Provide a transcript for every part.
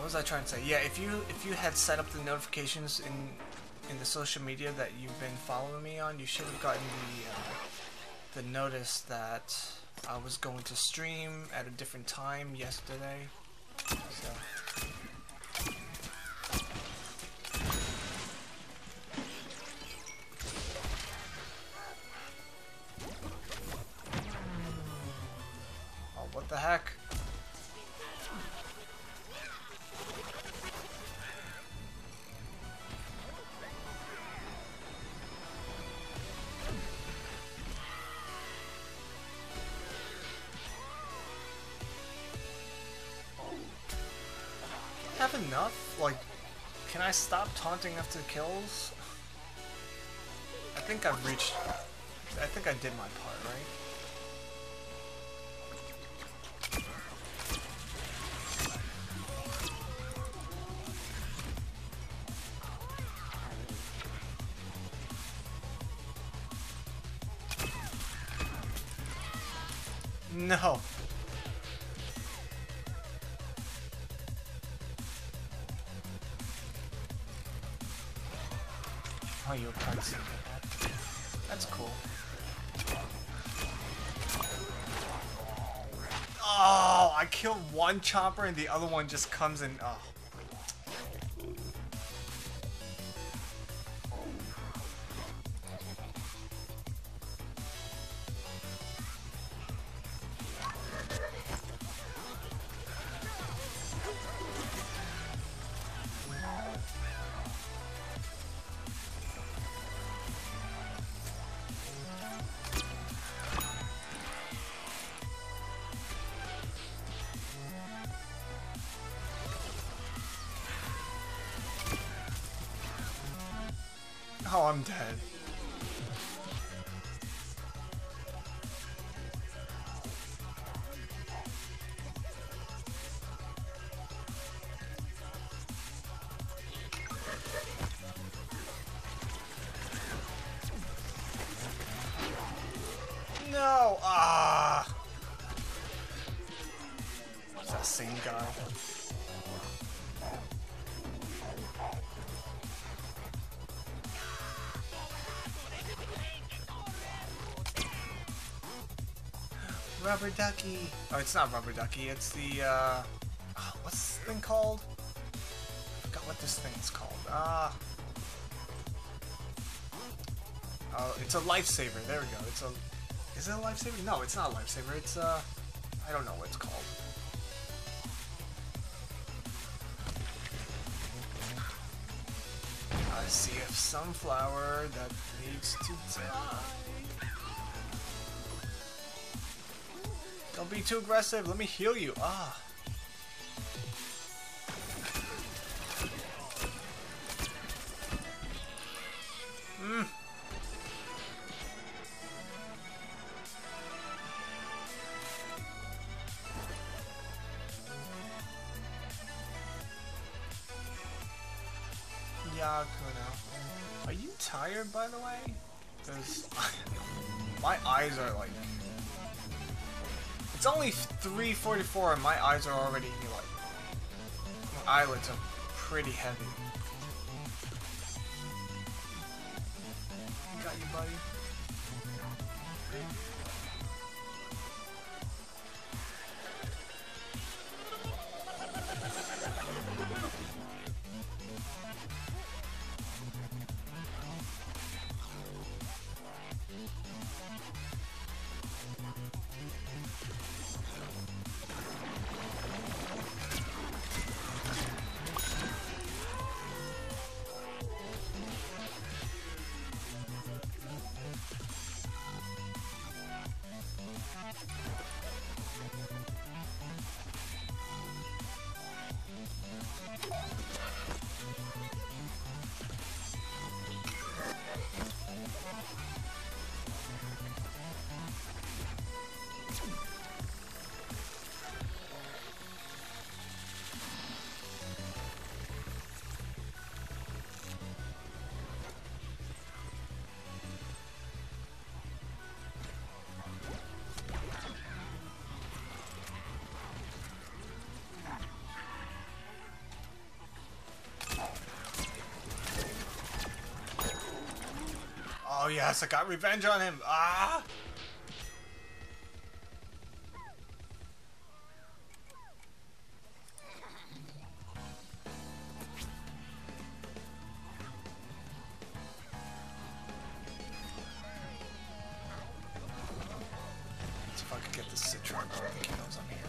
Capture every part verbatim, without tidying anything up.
was I trying to say? Yeah, if you if you had set up the notifications in in the social media that you've been following me on, you should have gotten the uh, the notice that I was going to stream at a different time yesterday. So. Oh, what the heck? Have enough? Like, can I stop taunting after kills? I think I've reached... I think I did my part, right? No. Oh, you're practicing that. That's cool. Oh, I killed one chopper and the other one just comes in. Oh. Oh, I'm dead. No! Ah! It's that same guy. Rubber ducky. Oh, it's not rubber ducky. It's the uh, oh, what's this thing called? I forgot what this thing is called. Ah. Oh, it's a lifesaver. There we go. It's a. Is it a lifesaver? No, it's not a lifesaver. It's uh, I don't know what it's called. I see a sunflower that needs to die. Don't be too aggressive. Let me heal you. Ah. Hmm. Yakuno. Are you tired, by the way? Because my eyes are like... It's only three forty-four and my eyes are already like... My eyelids are pretty heavy. Got you, buddy. yes, I got revenge on him. Ah! Let's see if I can get this Citron. I don't think he knows I'm here.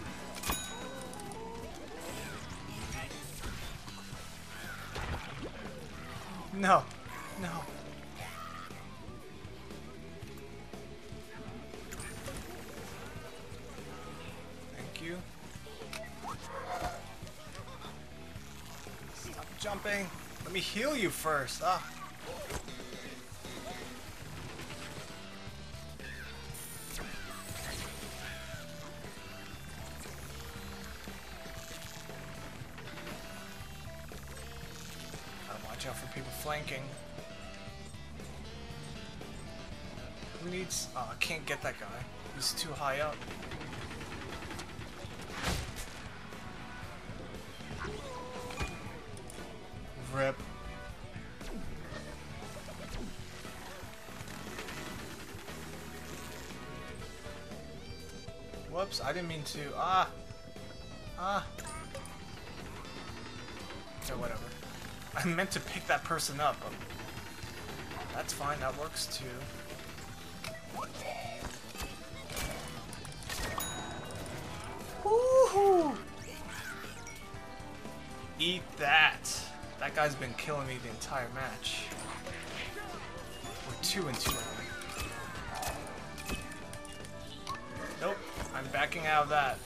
No, no. Thank you. Stop jumping. Let me heal you first. Ah. Watch out for people flanking. Who needs... Oh, I can't get that guy. He's too high up. Rip. Whoops, I didn't mean to. Ah! Ah! So whatever. I meant to pick that person up, but that's fine, that works too. Woohoo! Eat that! That guy's been killing me the entire match. We're two and two. Nope, I'm backing out of that.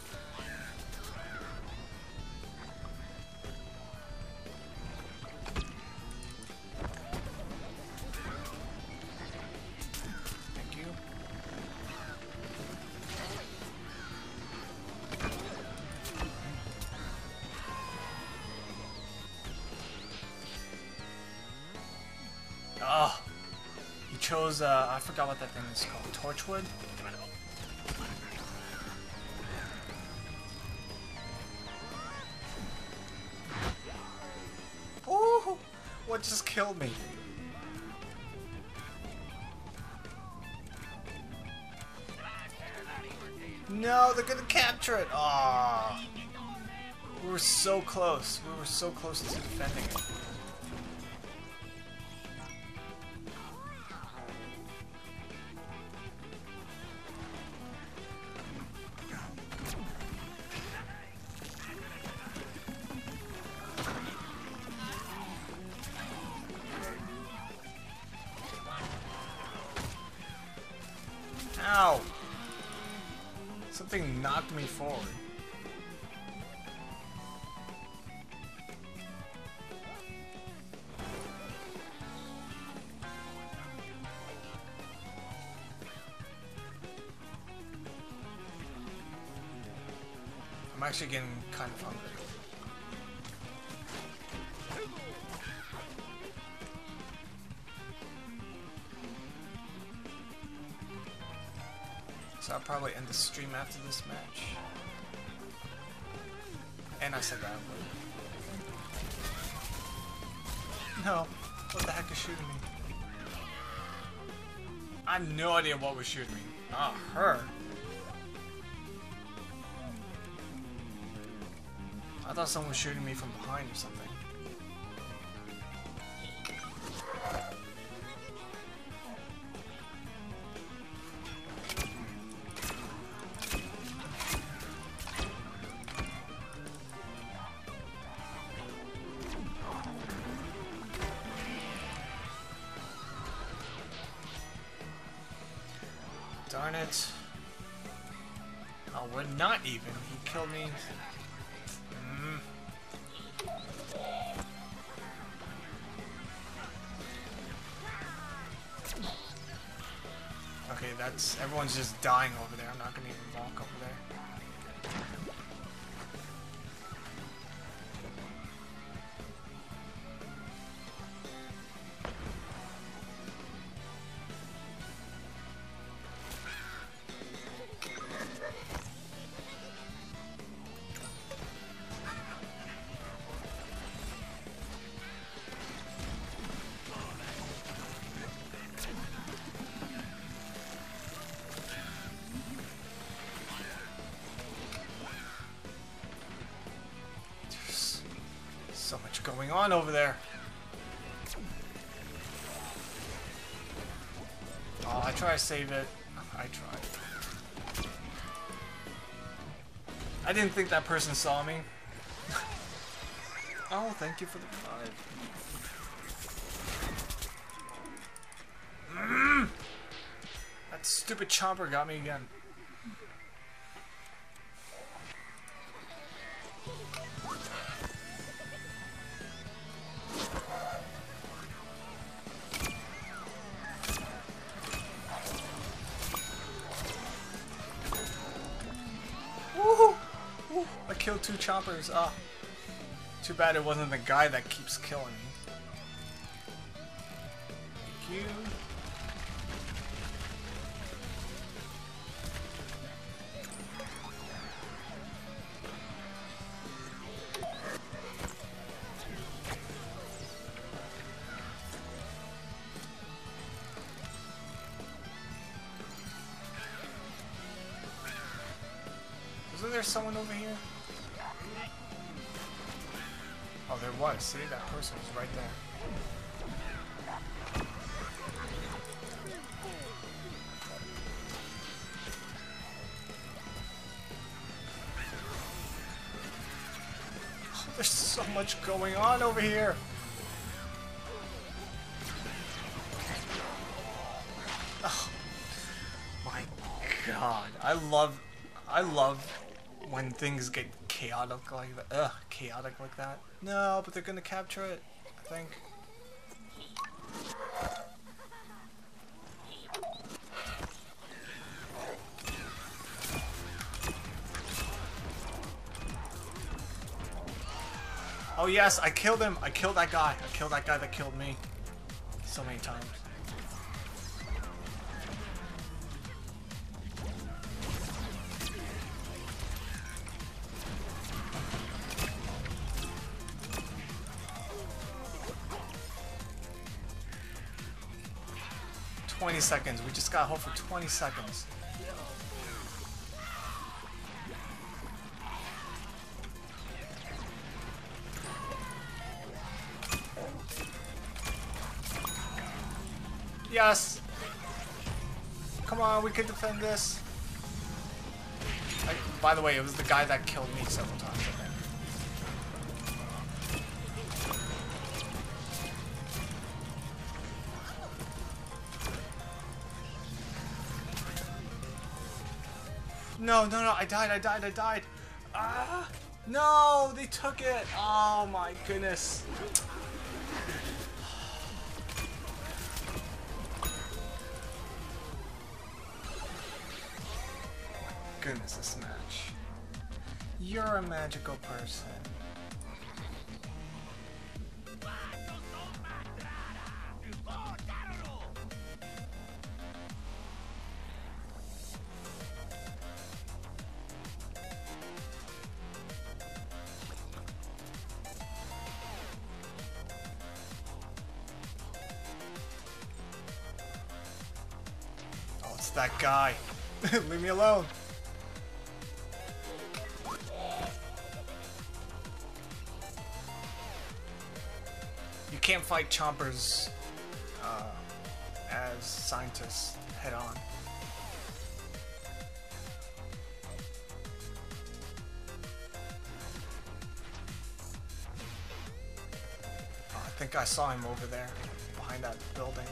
Oh, he chose, uh, I forgot what that thing is called, Torchwood? Ooh, what just killed me? No, they're gonna capture it! Aww. We were so close, we were so close to defending it. Ow! Something knocked me forward. I'm actually getting kind of hungry. So I'll probably end the stream after this match. And I said that I would. No. What the heck is shooting me? I have no idea what was shooting me. Ah, oh, her. I thought someone was shooting me from behind or something. Darn it. Oh, we're not even. He killed me. Mm. Okay, that's... everyone's just dying over there. I'm not gonna even walk over there. So much going on over there. Oh, I try to save it. I tried. I didn't think that person saw me. Oh, thank you for the revive. Mm! That stupid chomper got me again. Woohoo! Woo! I killed two chompers. Ah. Too bad it wasn't the guy that keeps killing me. Thank you. Wasn't there someone over here? Oh, there was. See, that person was right there. Oh, there's so much going on over here. Oh my god. I love I love when things get chaotic like that. Ugh, chaotic like that. No, but they're gonna capture it, I think. Oh yes, I killed him. I killed that guy. I killed that guy that killed me. So many times. twenty seconds. We just got home for twenty seconds. Yes! Come on, we can defend this. I, by the way, it was the guy that killed me several times, I think. No, no, no, I died, I died, I died. Ah! No, they took it. Oh my goodness. Goodness, this match. You're a magical person. Oh, it's that guy. Leave me alone. You can't fight chompers uh, as scientists head on. Oh, I think I saw him over there, behind that building.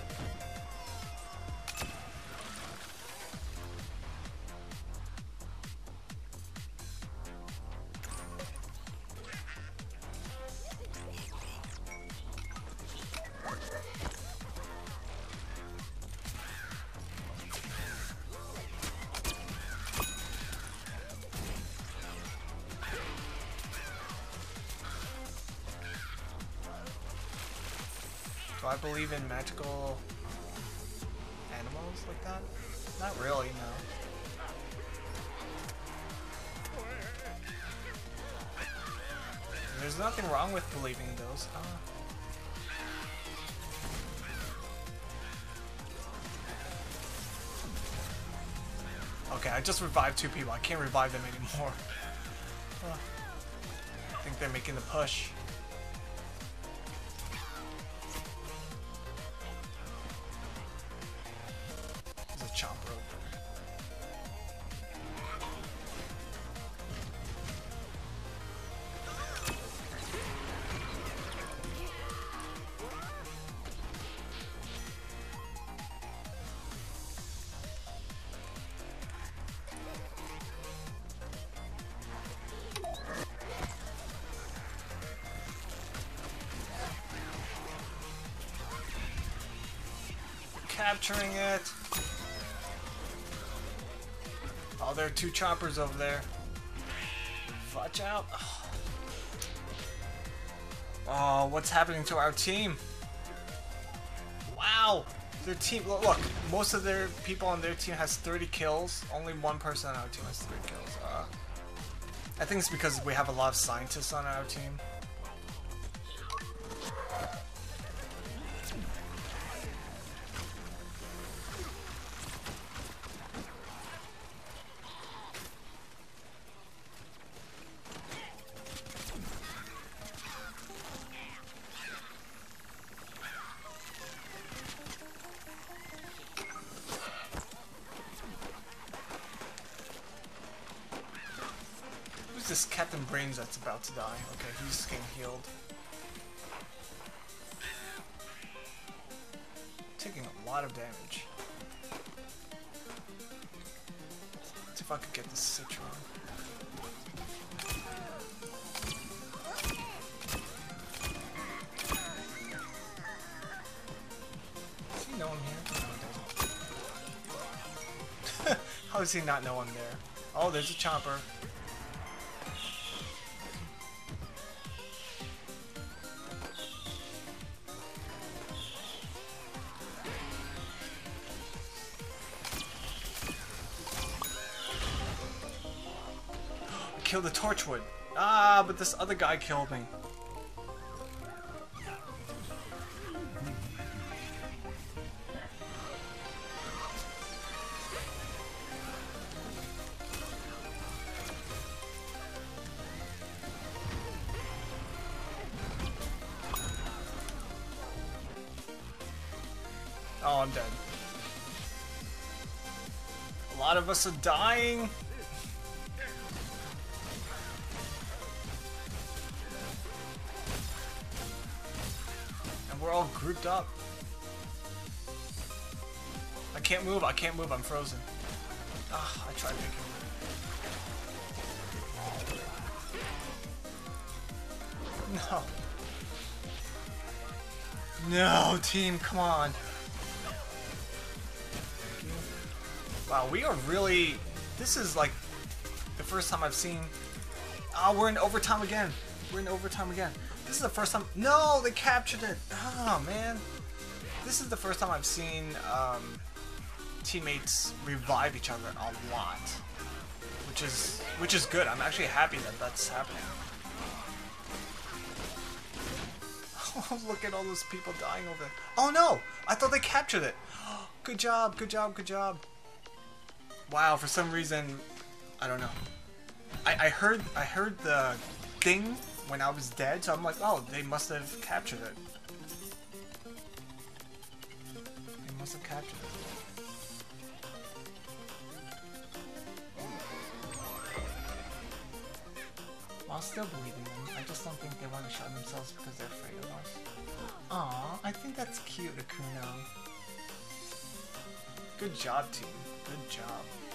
Do I believe in magical animals like that? Not really, no. There's nothing wrong with believing in those. Uh. Okay, I just revived two people. I can't revive them anymore. Uh. I think they're making the push. capturing it. Oh, there are two choppers over there. Watch out. Oh, what's happening to our team? Wow. Their team, look, look, most of their people on their team has thirty kills. Only one person on our team has three kills. Uh, I think it's because we have a lot of scientists on our team. This Captain Brains that's about to die. Okay, he's getting healed. Taking a lot of damage. Let's see if I could get this Citron. Does he know I'm here? No, he doesn't. How does he not know I'm there? Oh, there's a chopper. Kill the Torchwood. Ah, but this other guy killed me. Oh, I'm dead. A lot of us are dying. We're all grouped up. I can't move, I can't move, I'm frozen. Ah, I tried making move. No. No, team, come on. Wow, we are really... This is like the first time I've seen... Ah, oh, we're in overtime again. We're in overtime again. This is the first time. No, they captured it. Oh man, this is the first time I've seen um, teammates revive each other a lot, which is which is good. I'm actually happy that that's happening. Oh, look at all those people dying over there. Oh no, I thought they captured it. Good job, good job, good job. Wow, for some reason, I don't know. I, I heard I heard the thing when I was dead, so I'm like, oh, they must have captured it. They must have captured it. Well, I'll still believe in them. I just don't think they want to show themselves because they're afraid of us. Aw, I think that's cute, Akuno. Good job, team. Good job.